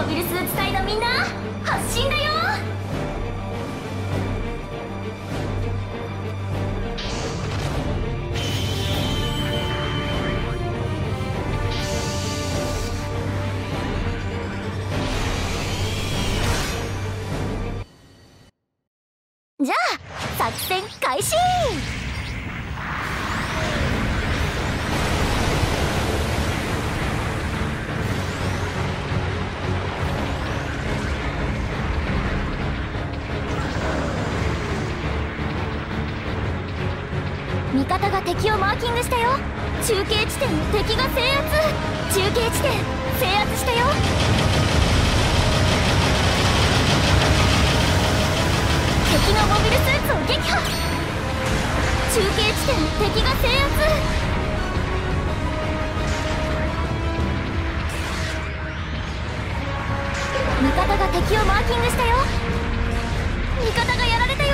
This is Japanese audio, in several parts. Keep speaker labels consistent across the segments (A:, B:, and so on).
A: ビルスーツ隊のみんな発進だよ。じゃあ作戦開始。味方が敵をマーキングしたよ。中継地点の敵が制圧。中継地点制圧したよ。敵のモビルスーツを撃破。中継地点の敵が制圧。味方が敵をマーキングしたよ。味方がやられたよ。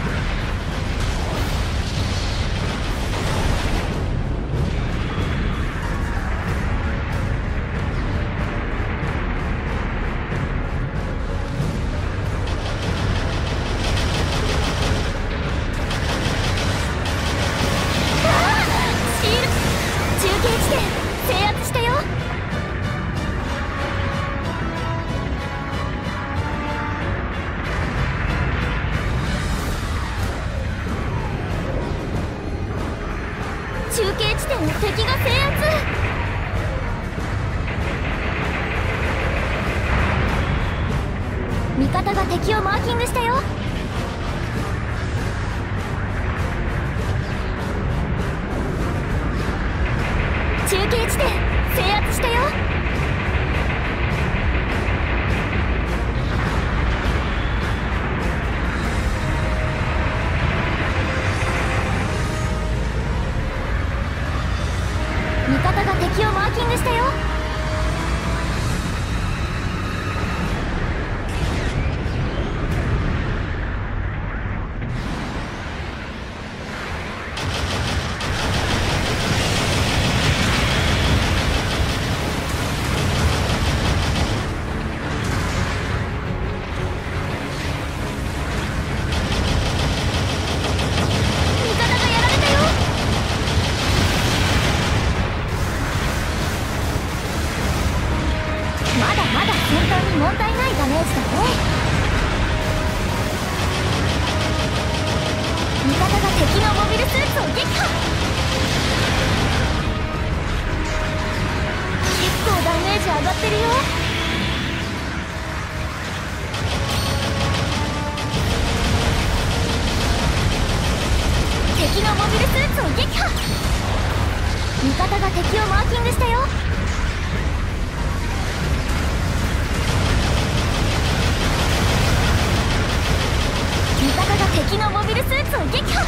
A: 中継地点の敵が制圧。味方が敵をマーキングしたよ。中継地点制圧したよ。味方が敵をマーキングしたよ。まだまだ戦闘に問題ないダメージだね。味方が敵のモビルスーツを撃破。結構ダメージ上がってるよ。敵のモビルスーツを撃破。味方が敵をマーキングしたよ。味方が敵のモビルスーツを撃破。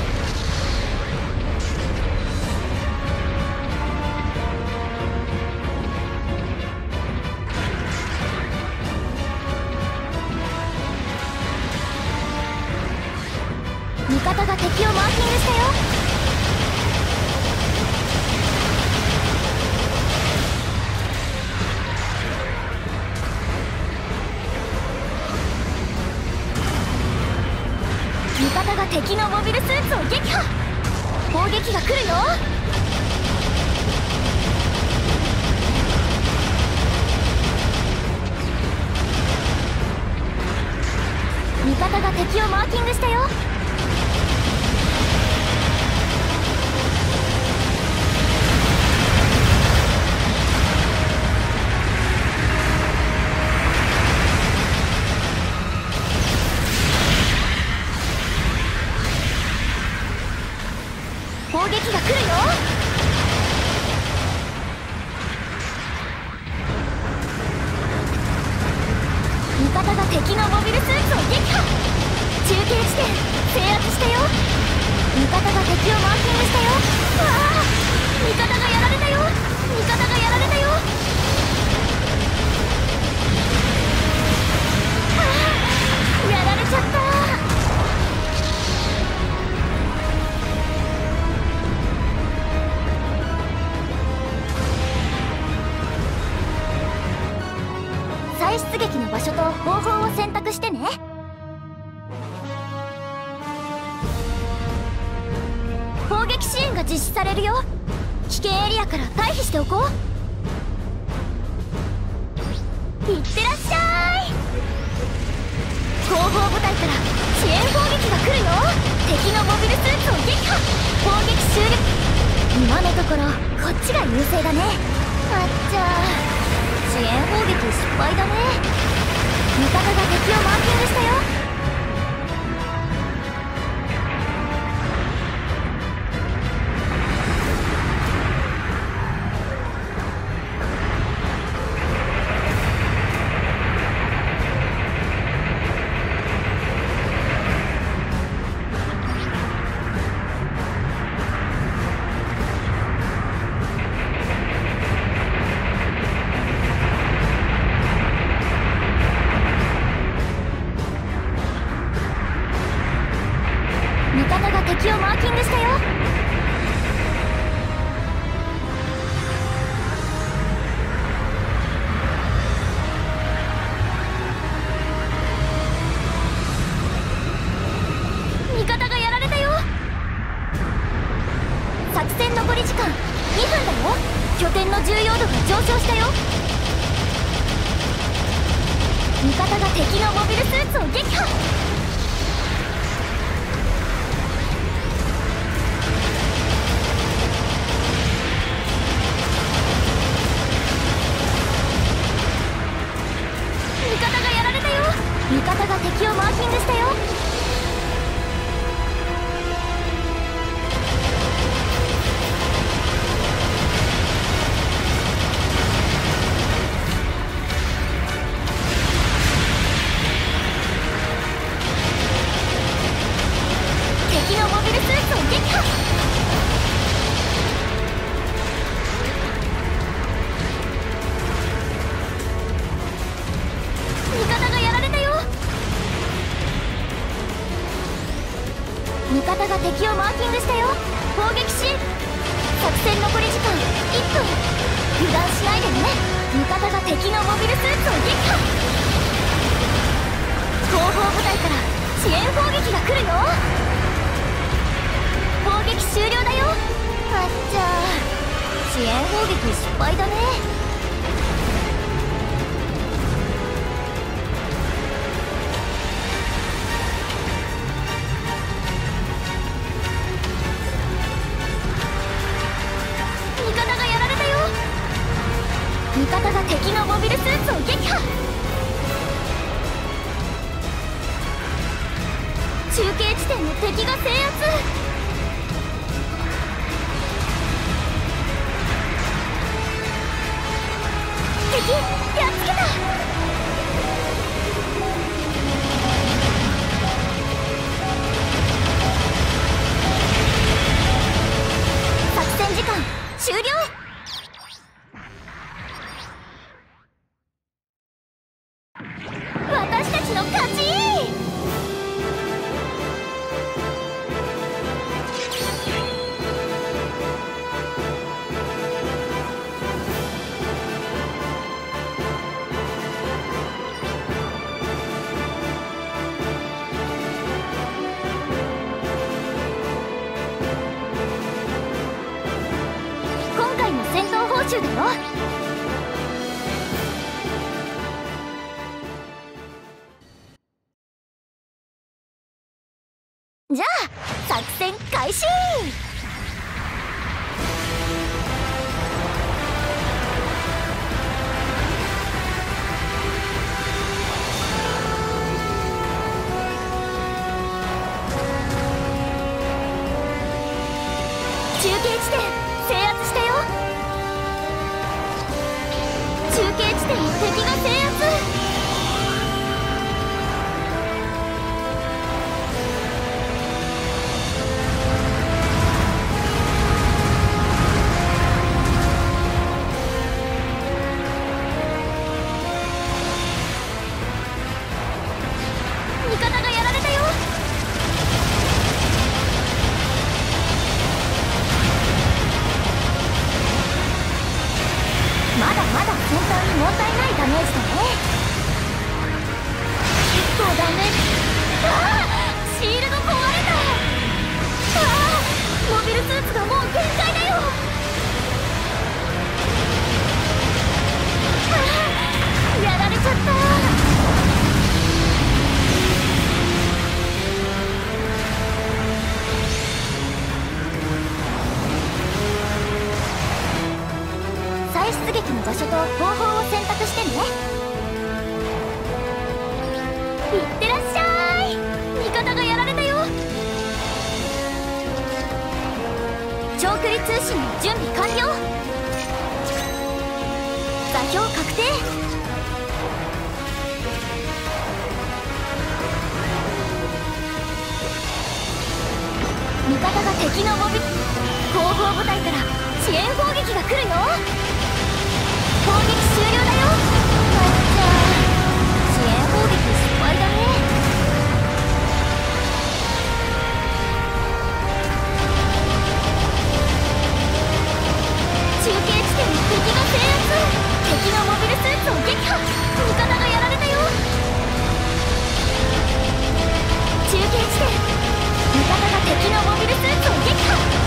A: 味方が敵をマーキングしたよ。味方が敵のモビルスーツを撃破。砲撃が来るよ。味方が敵をマーキングしたよ。砲撃が来るよ。味方が敵のモビルスーツを撃破。中継地点再出撃の場所と方法を選択してね。砲撃支援が実施されるよ。危険エリアから退避しておこう。いってらっしゃい。後方部隊から支援砲撃が来るよ。敵のモビルスーツを撃破。砲撃終了。今のところこっちが優勢だね。あっちゃー、支援砲撃失敗だね。味方が敵をマーキングしたよ。味方が敵をマーキングしたよ。味方がやられたよ。作戦残り時間2分だよ。拠点の重要度が上昇したよ。味方が敵のモビルスーツを撃破。味方が敵をマーキングしたよ。敵のモビルスーツを撃破。味方がやられたよ。味方が敵をマーキングしたよ。砲撃支援。作戦残り時間1分。油断しないでね。味方が敵のモビルスーツを撃破。後方部隊から支援砲撃が来るよ。砲撃終了だよ。あっちゃー、支援砲撃失敗だね。味方が敵のモビルスーツを撃破。中継地点の敵が制圧。敵やっつけた。作戦時間終了。私たちの勝ち。今回の戦闘報酬だよ。じゃあ作戦開始。中継地点制圧したよ。中継地点の敵が制圧。味方がやられたよ。まだまだ戦闘に問題ないダメージだね。 結構ダメージ。ああ、シールド壊れた。ああ、モビルスーツがもう限界だよ。ああ、やられちゃった。再出撃の場所と方法を選択してね。いってらっしゃい。味方がやられたよ。長距離通信の準備完了。座標確定。味方が敵のモビル後方部隊から遅延砲撃が来るよ。攻撃終了だよ。まゆちゃん、遅延砲撃失敗だね。中継地点の敵が制圧。敵のモビルスーツを撃破。味方がやられたよ。中継地点、味方が敵のモビルスーツを撃破。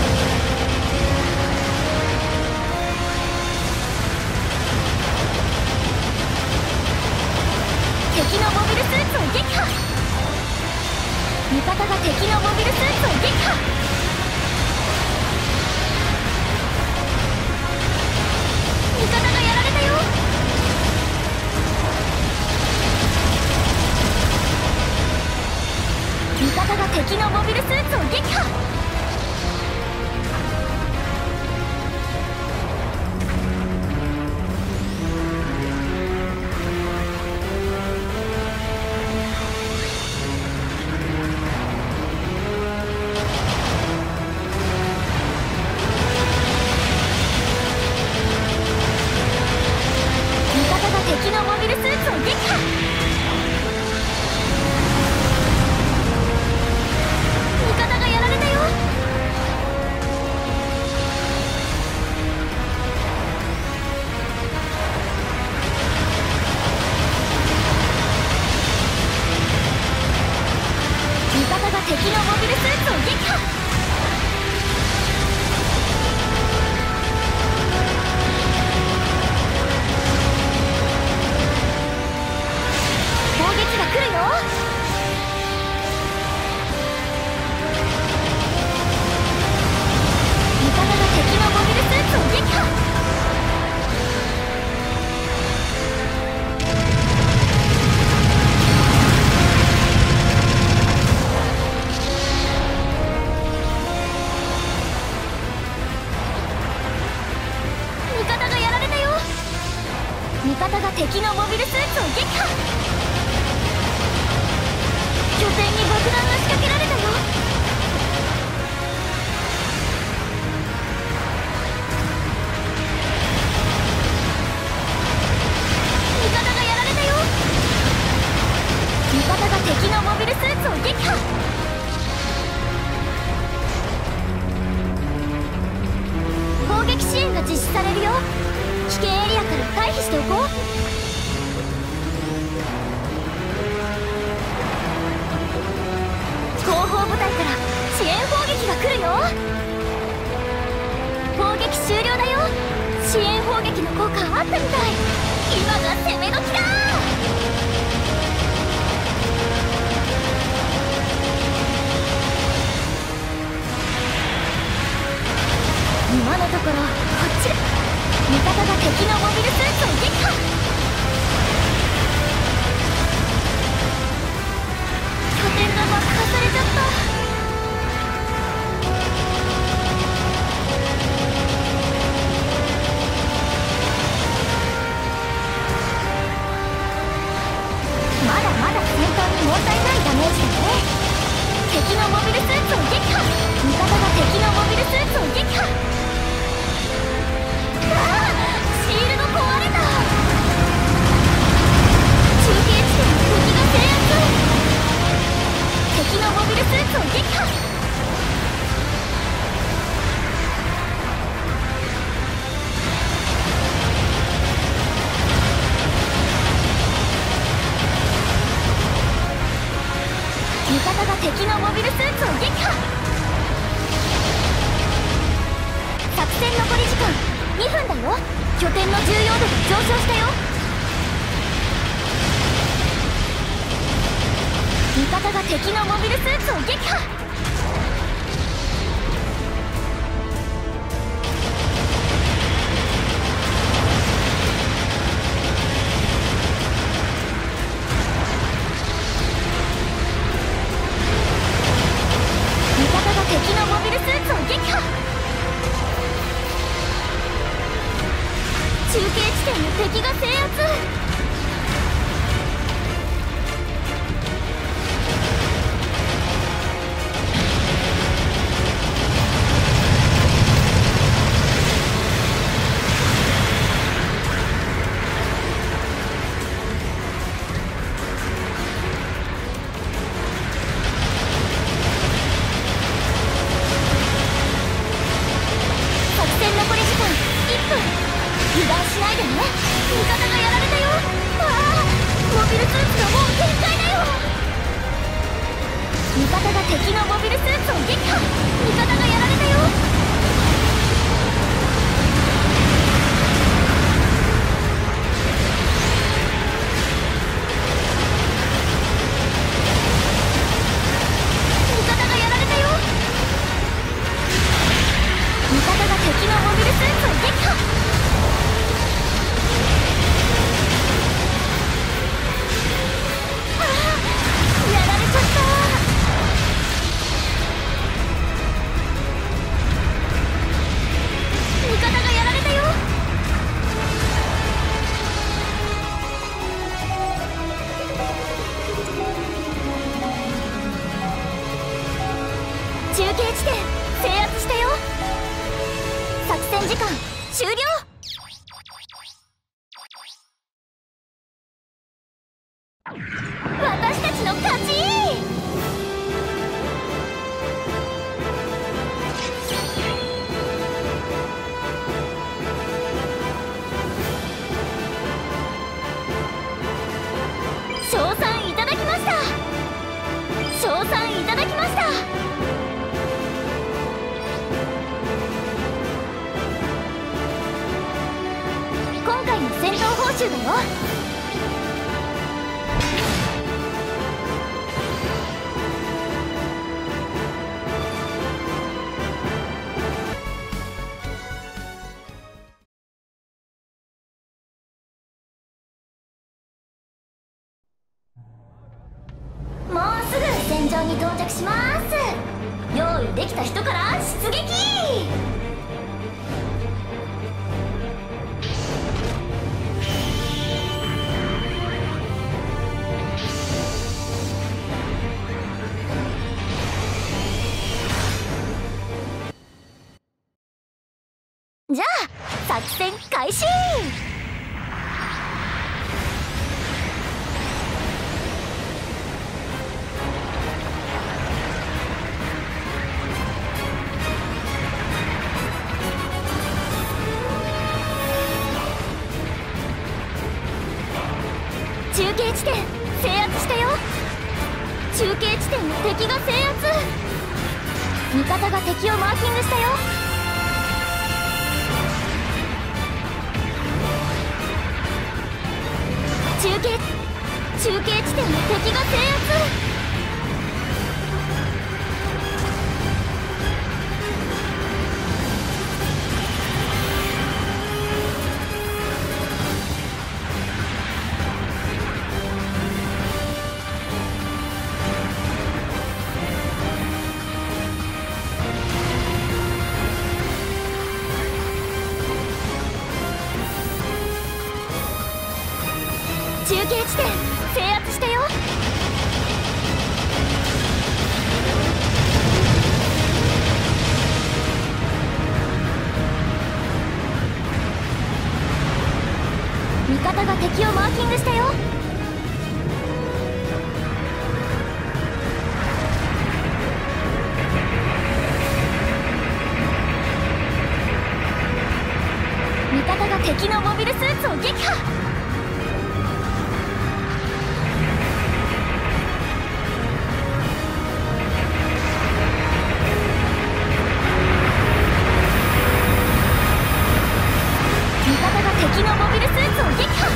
A: 敵のモビルスーツを撃破。味方が敵のモビルスーツを撃破。味方がやられたよ。味方が敵のモビルスーツを撃破。敵のモビルスーツを撃破。味方がやられたよ。味方が敵のモビルスーツを撃破。攻撃が来るよ。味方が敵のモビルスーツを撃破。味方がやられたよ。味方が敵のモビルスーツを撃破。拠点に爆弾が仕掛けられたよ。味方がやられたよ。味方が敵のモビルスーツを撃破。攻撃支援が実施されるよ。危険エリアから回避しておこう。後方部隊から遅延砲撃が来るよ。攻撃終了だよ。遅延砲撃の効果あったみたい。今が攻め時だ。今のところこっちだ。味方が敵のモビルスーツを撃破。拠点が爆破されちゃった。まだまだ戦闘に問題ないダメージだね。敵のモビルスーツを撃破。味方が敵のモビルスーツを撃破。ああ、シールド壊れた。 敵のモビルスーツを撃破。作戦残り時間2分だよ。拠点の重要度が上昇したよ。味方が敵のモビルスーツを撃破。味方が敵のモビルスーツを撃破。中継地点の敵が制圧。油断しないでね。味方がやられたよ。ああ、モビルスーツがもう限界だよ。味方が敵のモビルスーツを撃破。味方がやられたよ。味方がやられたよ。味方が敵のモビルスーツを撃破。中継地点制圧したよ。作戦時間終了。私たちの勝ち。賞賛いただきました。賞賛いただきました。今回の戦闘報酬だよ。もうすぐ戦場に到着します。用意できた人から出撃。じゃあ作戦開始。中継地点制圧したよ。中継地点の敵が制圧。味方が敵をマーキングしたよ。中継地点の敵が制圧。中継地点制圧したよ。味方が敵をマーキングしたよ。味方が敵のモビルスーツを撃破。 敵のモビルスーツを撃破。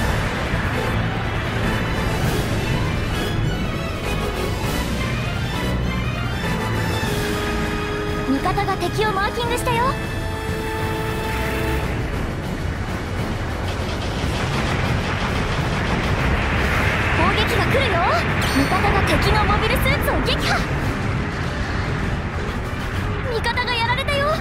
A: 味方が敵をマーキングしたよ。攻撃が来るよ。味方が敵のモビルスーツを撃破。味方がやられたよ。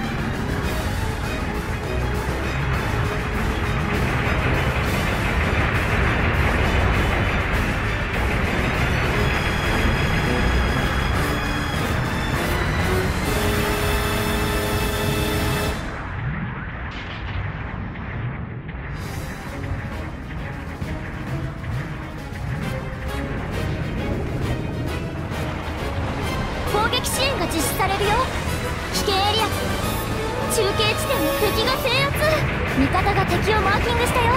A: 攻撃支援が実施されるよ。危険エリア中継地点で敵が制圧。味方が敵をマーキングしたよ。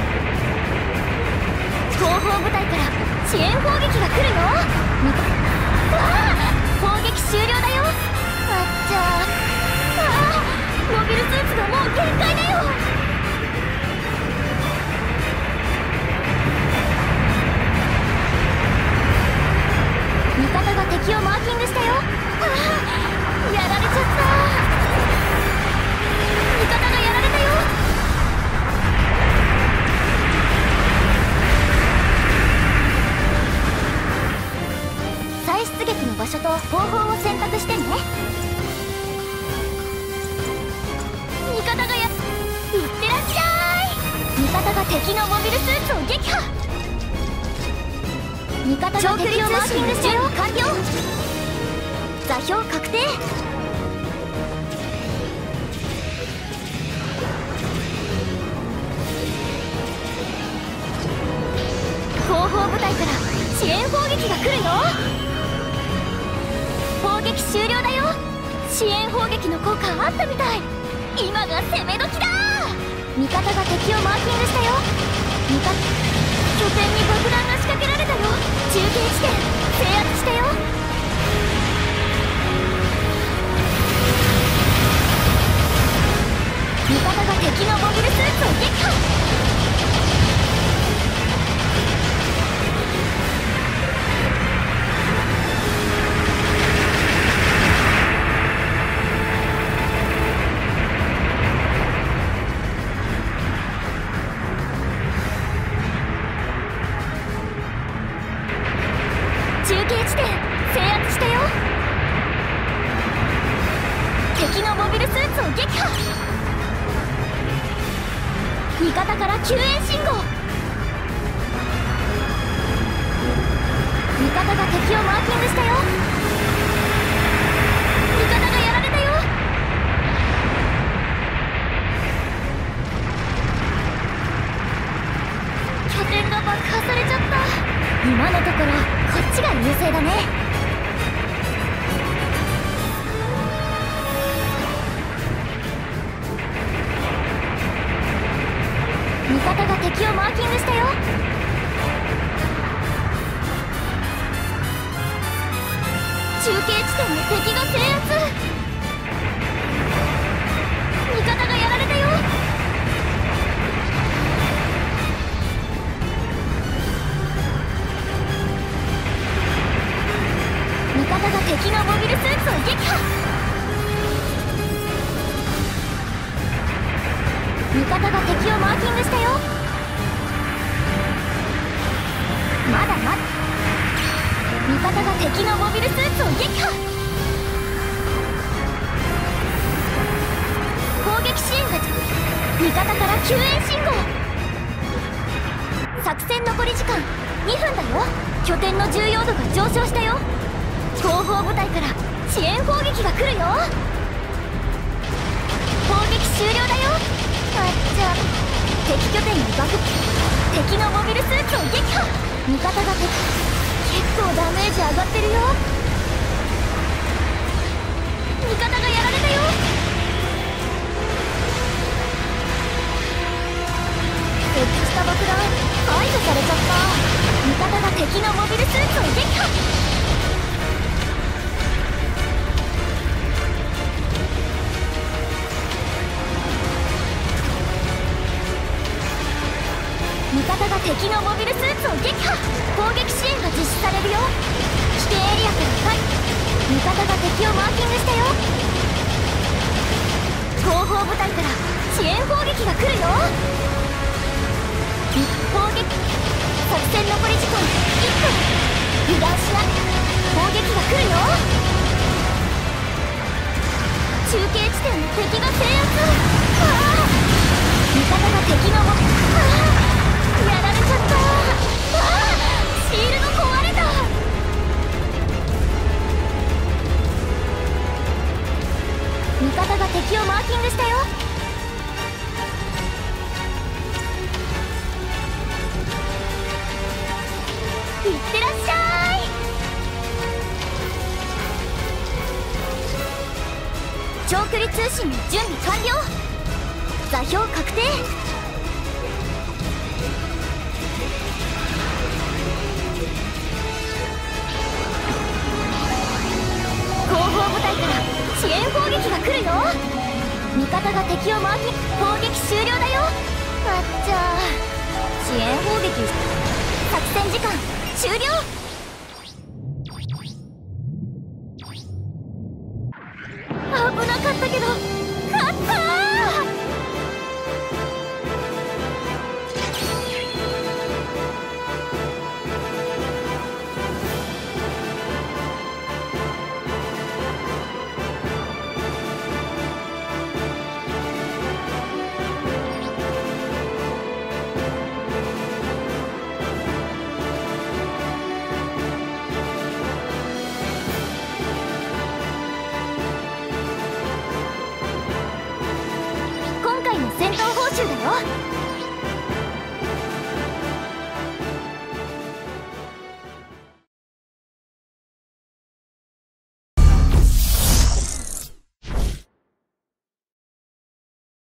A: 後方部隊から支援攻撃が来るよ。わあ、攻撃終了だよ。あっちゃー。モビルスーツがもう限界だよ。味方が敵をマーキングしたよ。やられちゃった。味方がやられたよ。再出撃の場所と方法を選択してね。味方がいってらっしゃい。味方が敵のモビルスーツを撃破。味方が敵をマーキングしたよ。完了。座標確定。後方部隊から支援砲撃が来るよ。砲撃終了だよ。支援砲撃の効果あったみたい。今が攻め時だ。味方が敵をマーキングしたよ。拠点に爆弾が仕掛けられたよ。中継地点制圧したよ。味方が敵のモビルスーツを撃破。中継地点制圧したよ。敵のモビルスーツを撃破。味方から救援信号。味方が敵をマーキングしたよ。味方がやられたよ。拠点が爆破されちゃった。今のところこっちが優勢だね。味方が敵をマーキングしたよ。中継地点で敵が制圧。味方がやられたよ。味方が敵のモビルスーツを撃破。味方が敵をマーキングしたよ。まだまだ。味方が敵のモビルスーツを撃破。攻撃支援が味方から救援信号。作戦残り時間2分だよ。拠点の重要度が上昇したよ。後方部隊から支援砲撃が来るよ。攻撃終了だよ。あっちゃ。敵拠点に敵のモビルスーツを撃破。味方が結構ダメージ上がってるよ。味方がやられたよ。設置した爆弾排除されちゃった。味方が敵のモビルスーツを撃破。 方が敵のモビルスーツを撃破。攻撃支援が実施されるよ。危険エリアから退。味方が敵をマーキングしたよ。後方部隊から支援砲撃が来るよ。砲撃。作戦残り時間1分。油断しない。砲撃が来るよ。中継地点の敵が制圧。味方が敵のやられちゃった。シールド壊れた。味方が敵をマーキングしたよ。いってらっしゃい。長距離通信の準備完了。座標確定。後方部隊から支援砲撃が来るよ。味方が敵をマーキング。砲撃終了だよ。あっちゃー。支援砲撃。作戦時間終了。